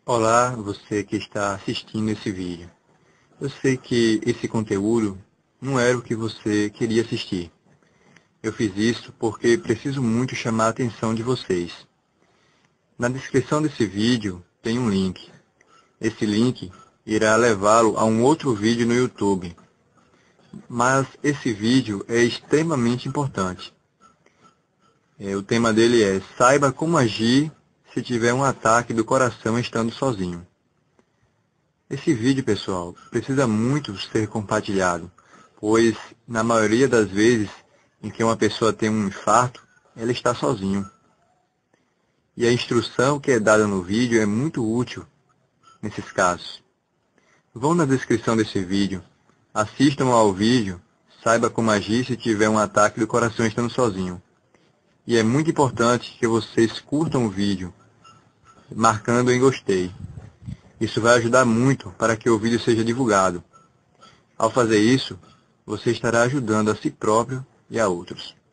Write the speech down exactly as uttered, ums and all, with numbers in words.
Olá, você que está assistindo esse vídeo. Eu sei que esse conteúdo não era o que você queria assistir. Eu fiz isso porque preciso muito chamar a atenção de vocês. Na descrição desse vídeo tem um link. Esse link irá levá-lo a um outro vídeo no YouTube. Mas esse vídeo é extremamente importante. É, o tema dele é: saiba como agir se tiver um ataque do coração estando sozinho. Esse vídeo, pessoal, precisa muito ser compartilhado, pois, na maioria das vezes em que uma pessoa tem um infarto, ela está sozinho. E a instrução que é dada no vídeo é muito útil nesses casos. Vão na descrição desse vídeo, assistam ao vídeo, saiba como agir se tiver um ataque do coração estando sozinho. E é muito importante que vocês curtam o vídeo, marcando em gostei. Isso vai ajudar muito para que o vídeo seja divulgado. Ao fazer isso, você estará ajudando a si próprio e a outros.